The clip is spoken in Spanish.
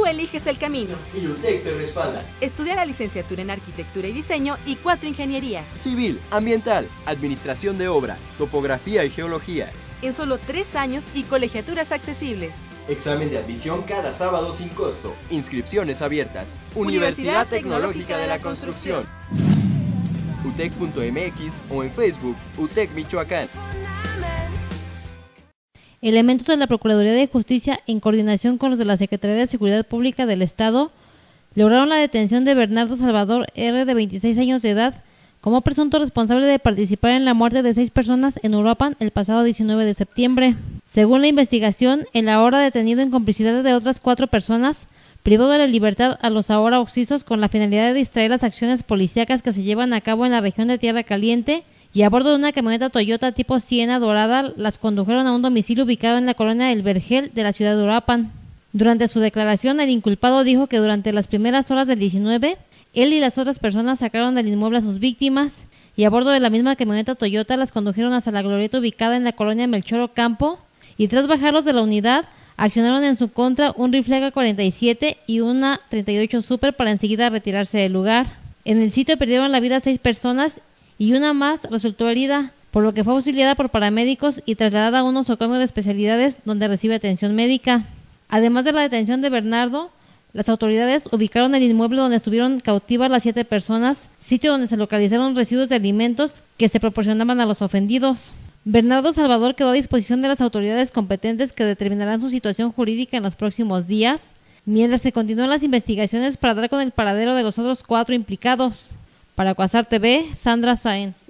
Tú eliges el camino. Y UTEC te respalda. Estudia la licenciatura en Arquitectura y Diseño y 4 ingenierías. Civil, ambiental, administración de obra, topografía y geología. En solo 3 años y colegiaturas accesibles. Examen de admisión cada sábado sin costo. Inscripciones abiertas. Universidad Tecnológica de la Construcción. UTEC.mx o en Facebook UTEC Michoacán. Elementos de la Procuraduría de Justicia, en coordinación con los de la Secretaría de Seguridad Pública del Estado, lograron la detención de Bernardo Salvador R., de 26 años de edad, como presunto responsable de participar en la muerte de 6 personas en Uruapan el pasado 19 de septiembre. Según la investigación, el ahora detenido, en complicidad de otras 4 personas, privó de la libertad a los ahora occisos con la finalidad de distraer las acciones policíacas que se llevan a cabo en la región de Tierra Caliente, y a bordo de una camioneta Toyota tipo Siena dorada las condujeron a un domicilio ubicado en la colonia El Vergel de la ciudad de Uruapan. Durante su declaración, el inculpado dijo que durante las primeras horas del 19, él y las otras personas sacaron del inmueble a sus víctimas y a bordo de la misma camioneta Toyota las condujeron hasta la glorieta ubicada en la colonia Melchor Ocampo, y tras bajarlos de la unidad, accionaron en su contra un rifle AK-47 y una 38 Super para enseguida retirarse del lugar. En el sitio perdieron la vida 6 personas y una más resultó herida, por lo que fue auxiliada por paramédicos y trasladada a un nosocomio de especialidades donde recibe atención médica. Además de la detención de Bernardo, las autoridades ubicaron el inmueble donde estuvieron cautivas las 7 personas, sitio donde se localizaron residuos de alimentos que se proporcionaban a los ofendidos. Bernardo Salvador quedó a disposición de las autoridades competentes, que determinarán su situación jurídica en los próximos días, mientras se continúan las investigaciones para dar con el paradero de los otros 4 implicados. Para Cuasar TV, Sandra Sáenz.